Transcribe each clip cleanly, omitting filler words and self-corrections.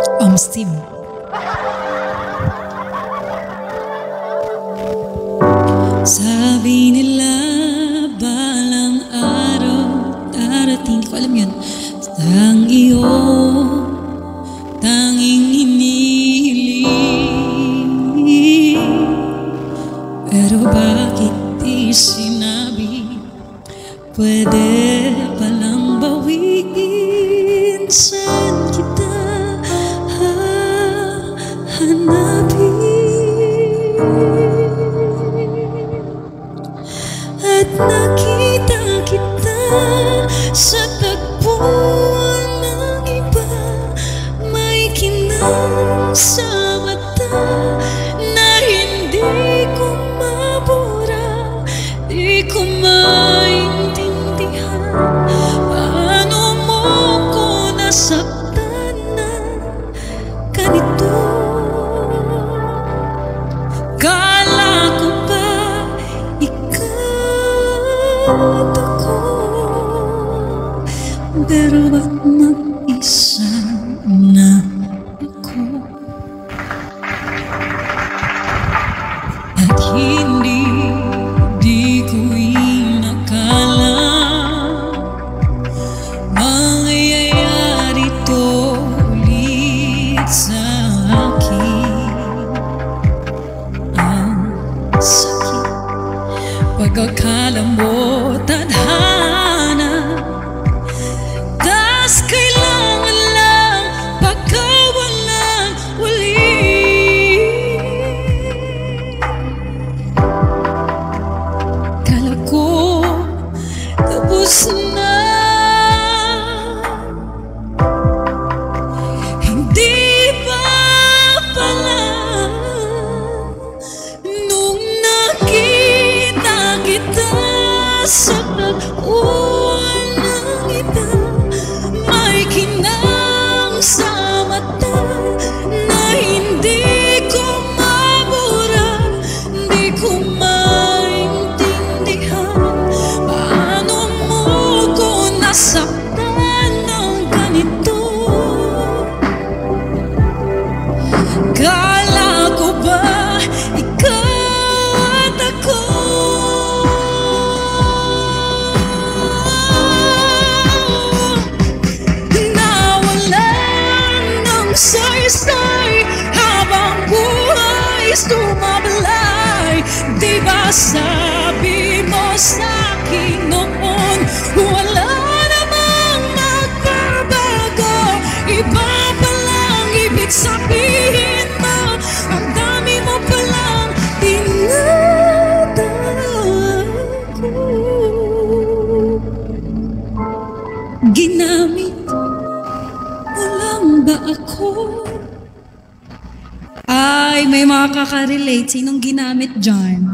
Steve. Sabi nila balang araw darating, di ko alam yun, ang iyong tanging hinihiling. Pero bakit di sinabi, pwede palang bawiin? Saan kita hahanapin? At nakita kita sa tagpuan ng iba, may kinang sa mata na hindi ko mabura. Di ko maintindihan paano mo ko nasaktan na ganito. Kala ko ba ikaw ako, pero ba't mag-isa na ako? At hindi ko inakala mangyayari to ulit sa akin. Ang sakit, pagkakala mo tadhana, tas kailangan lang pagkawalan ulit. Kala ko tapos na, hindi pa pala. Nung nakita kita sa tagpuan ng iba, may kinang sa mata na hindi ko mabura. Di ko maintindihan paano mo ko nasaktan ng ganito. Kala ko ba ikaw at ako? Nawalan ng saysay habang buhay sumabalay. Di ba sabi mo sa'kin noon, wala namang magbabago? Iba palang ibig sabihin mo, ang dami mo palang tinatago. Ginamit mo lang ba ako? Ay, may makaka-relate. Sinong ginamit dyan?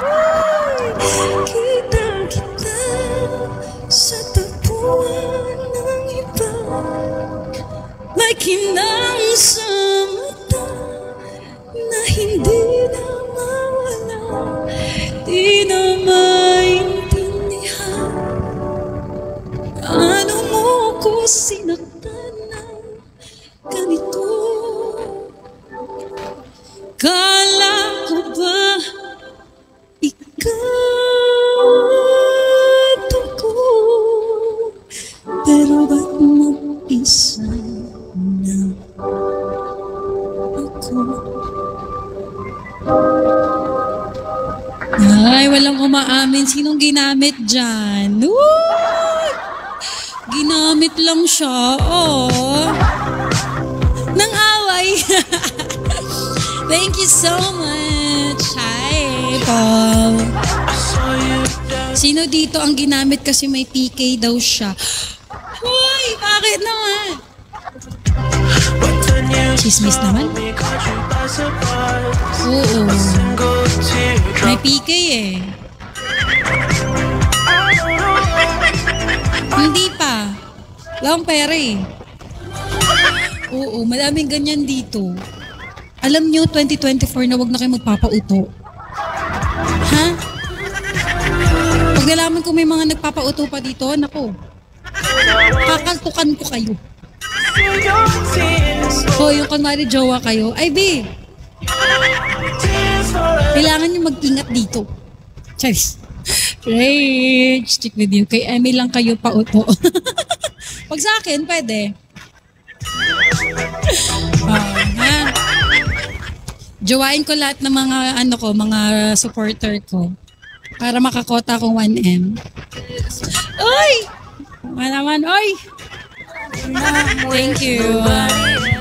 Kita kita sa tagpuan ng iba, may kinang sa mata na hindi na mawala. Di na maintindihan paano mo ko sinaktan ng ganito. Kala ko ba ikaw at ako, pero ba't mag-isa na ako? Ay, walang umaamin. Sinong ginamit dyan? Ginamit lang siya. Oh. Nang away. Thank you so much. Hi, Paul. Sino dito ang ginamit kasi may PK daw siya? Hoy, bakit naman? Chismis naman? Oo. May PK eh. Hindi pa. Wala akong pera eh. Oo, maraming ganyan dito. Alam nyo, 2024 na wag na kayo magpapauto. Ha? Pag nalaman ko may mga nagpapauto pa dito, nako, kakaltukan ko kayo. O, yung kunwari jowa kayo, ay B, kailangan nyo mag-ingat dito. Charis. Rage, stick with you. Kay Emmy lang kayo pauto. Pag sa akin, pwede. Ha? Jowain ko lahat ng mga mga supporter ko para makakota akong 1M. Oy! Naman, oy! Thank you.